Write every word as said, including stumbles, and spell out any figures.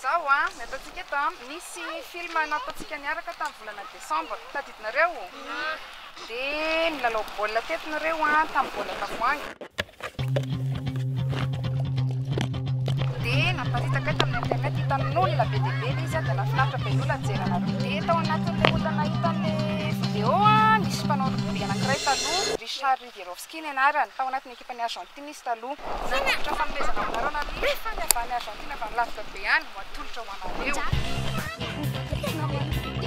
Zao a, ny ataontsika eto a, nisy film nataontsika niaraka tamin'ny volana Desambra. Tadidinareo? Dia nilalao baolina teto nareo a tamin'ny baolina tavoahangy. Dia namparitaka tamin'ny internet hitan'olona be dia be ilay izy a dia nahafinaritra be ny olona nijery anareo. Dia tao anatin'ilay olona nahitan'ilay vidéo a, nisy mpanao rugby anankiray taloha, Richard Rivierovski ny anarany, tao anatin'ny ekipan'ny Argentine izy taloha. Nandritra fanomezana aminareo nareo rehefa ny avy any Argentine avy any lavitra be any, ho atolotra ho anareo.